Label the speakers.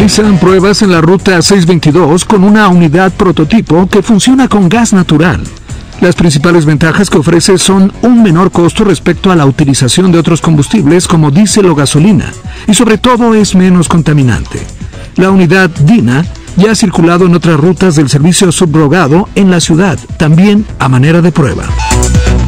Speaker 1: realizan pruebas en la ruta 622 con una unidad prototipo que funciona con gas natural. Las principales ventajas que ofrece son un menor costo respecto a la utilización de otros combustibles como diésel o gasolina, y sobre todo es menos contaminante. La unidad Dina ya ha circulado en otras rutas del servicio subrogado en la ciudad, también a manera de prueba.